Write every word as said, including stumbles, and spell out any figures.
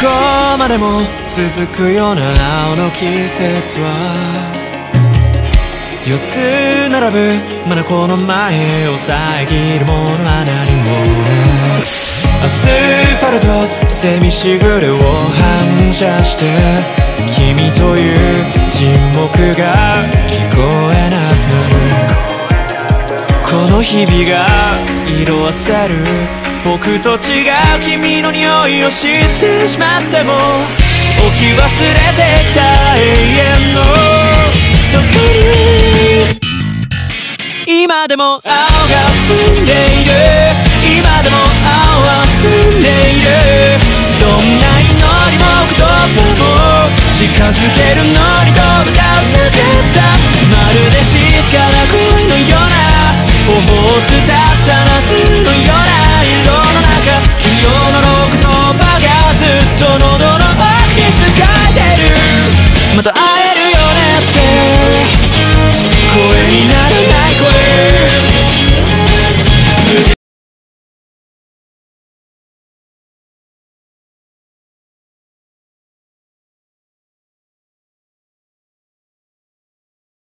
こまでも続くような青の季節は四つ並ぶまだこの前を遮るものは何もないアスファルトセミしぐれを反射して君という沈黙が聞こえなくなるこの日々が色あせる僕と違う君の匂いを知ってしまっても置き忘れてきた永遠のそこに今でも青が澄んでいる今でも青は澄んでいるどんな祈りも言葉も近づけるのに届かなかったまるで静かな恋のような頬を伝った夏のような色の中君の言葉がずっと残